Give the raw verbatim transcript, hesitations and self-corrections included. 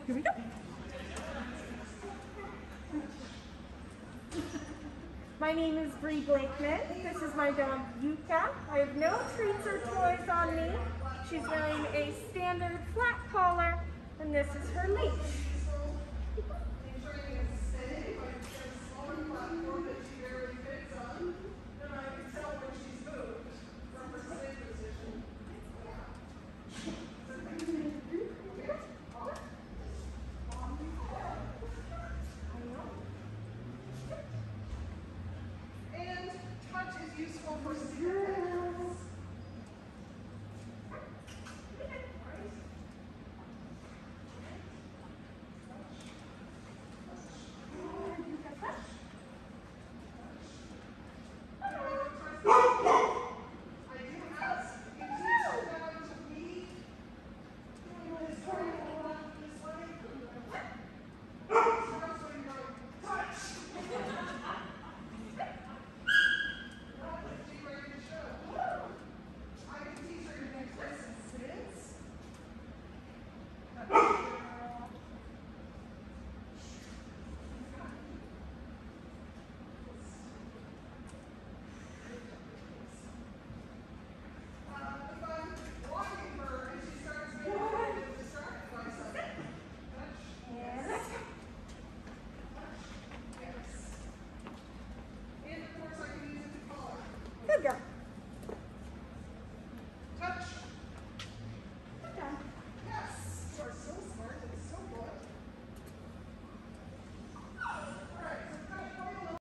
Here we go. My name is Bree Blakeman. This is my dog Yuka. I have no treats or toys on me. She's wearing a standard flat collar, and this is her leash.